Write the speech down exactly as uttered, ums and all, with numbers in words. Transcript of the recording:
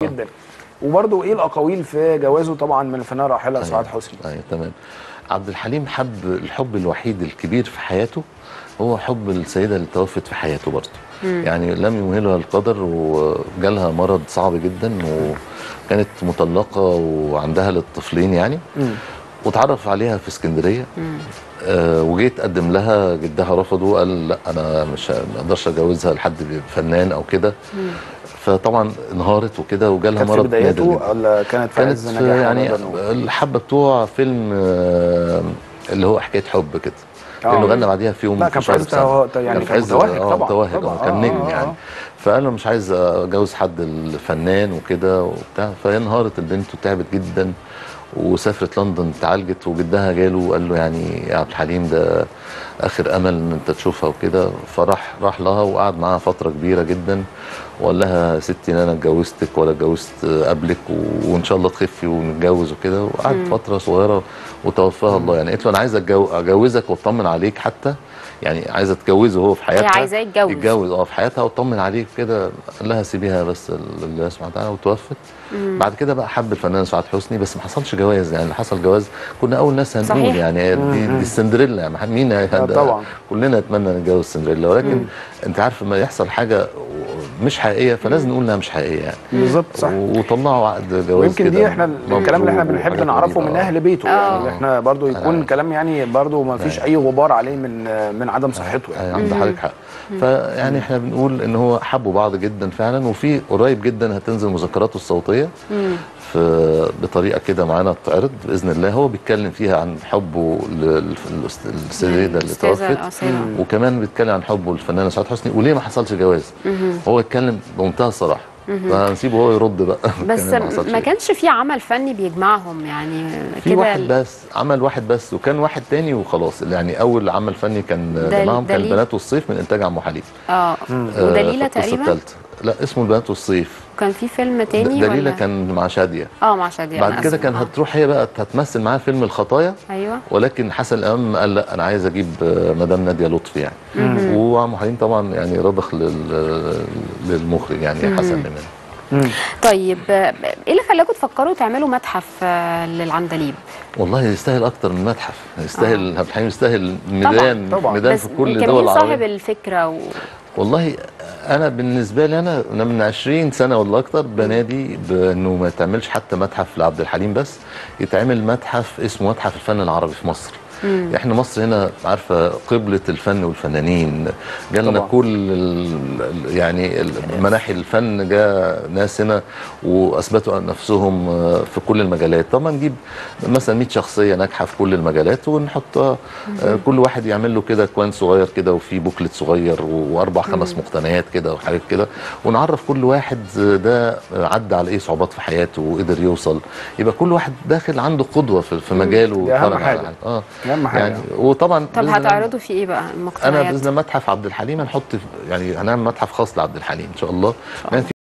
جدا. وبرده ايه الاقاويل في جوازه طبعا من الفنانه الراحله أيوة. سعاد حسني؟ ايوه تمام. عبد الحليم حب الحب الوحيد الكبير في حياته هو حب السيده اللي توفت في حياته برضه. يعني لم يمهلها القدر وجالها مرض صعب جدا وكانت مطلقه وعندها للطفلين يعني. مم. واتعرف عليها في اسكندريه. آه وجيت اقدم لها، جدها رفضه، قال لا انا مش ما اقدرش اجوزها لحد فنان او كده. فطبعا انهارت وكده وجالها مرض نادر. كانت في بداياته ولا كانت في عز نجاحها؟ يعني الحبه بتوع فيلم آه اللي هو حكايه حب كده. لانه غنى بعديها في يوم لا كان في عز يعني كان متوهج طبعا متوهج اه كان نجم آه يعني. فقال له مش عايز اتجوز حد الفنان وكده وبتاع. فهي انهارت البنت وتعبت جدا وسافرت لندن اتعالجت وجدها جاله وقال له يعني يا عبد الحليم ده اخر امل ان انت تشوفها وكده. فراح راح لها وقعد معاها فتره كبيره جدا وقال لها يا ستي ان انا اتجوزتك ولا اتجوزت قبلك وان شاء الله تخفي ونتجوز وكده. وقعدت فتره صغيره وتوفاها الله يعني. قلت له انا عايز اجوزك واطمن عليك حتى يعني عايزه تتجوزه هو في حياتها. هي عايزاه يتجوز يتجوز اه في حياتها واطمن عليك كده. قال لها سيبيها بس لله سبحانه وتعالى وتوفت. مم. بعد كده بقى حب الفنان سعاد حسني بس ما حصلش جواز يعني. اللي حصل جواز كنا اول ناس هنقول صحيح. يعني دي, دي السندريلا يعني مين طبعا كلنا نتمنى نتجوز السندريلا ولكن مم. انت عارف لما يحصل حاجه مش حقيقيه فلازم نقول انها مش حقيقيه يعني. بالظبط صح. وطلعوا عقد جواز يمكن دي احنا الكلام اللي احنا بنحب نعرفه من اهل بيته يعني اللي احنا برضو يكون كلام يعني برضو ما فيش اي غبار عليه من من عدم صحته يعني. عند حضرتك حق. فيعني احنا بنقول ان هو حبوا بعض جدا فعلا وفي قريب جدا هتنزل مذكراته الصوتيه في بطريقه كده معانا تتعرض باذن الله. هو بيتكلم فيها عن حبه للسيده اللي توفت وكمان بيتكلم عن حبه للفنانه سعاد حسني وليه ما حصلش جواز. هو اتكلم بمنتهى الصراحه فهنسيبه هو يرد بقى. بس ما كانش في عمل فني بيجمعهم يعني في واحد بس عمل واحد بس وكان واحد تاني وخلاص يعني. اول عمل فني كان جمعهم كان البنات والصيف من انتاج عم حليم. اه ودليله تقريبا لا اسمه البنات والصيف. كان في فيلم تاني دليله كان مع شاديه. اه مع شاديه. بعد كده كان هتروح هي بقى هتمثل معاه فيلم الخطايا. ايوه ولكن حسن الامام قال لا انا عايز اجيب مدام ناديه لطفي يعني. وعم حليم طبعا يعني رضخ للمخرج يعني حسن الامام. مم. طيب ايه اللي خلاكم تفكروا تعملوا متحف للعندليب؟ والله يستاهل اكتر من متحف. يستاهل عبد الحليم يستاهل ميدان طبعا. ميدان في كل دول العربيه. صاحب الفكره و... والله انا بالنسبه لي انا انا من عشرين سنه ولا اكتر بنادي بانه ما تعملش حتى متحف لعبد الحليم بس يتعمل متحف اسمه متحف الفن العربي في مصر. مم. احنا مصر هنا عارفه قبله الفن والفنانين جالنا كل يعني مناحي الفن جاء ناس هنا واثبتوا نفسهم في كل المجالات. طب ما نجيب مثلا مية شخصيه ناجحه في كل المجالات ونحط كل واحد يعمل له كده كوان صغير كده وفي بوكلت صغير واربع خمس مم. مقتنيات كده وحاجات كده ونعرف كل واحد ده عدى على ايه صعوبات في حياته وقدر يوصل. يبقى كل واحد داخل عنده قدوه في, في مجاله. اهم حاجه اه اهم حاجه يعني. وطبعا طب هتعرضوا في ايه بقى المقتنيات؟ انا باذن الله متحف عبد الحليم هنحط يعني هنعمل متحف خاص لعبد الحليم ان شاء الله.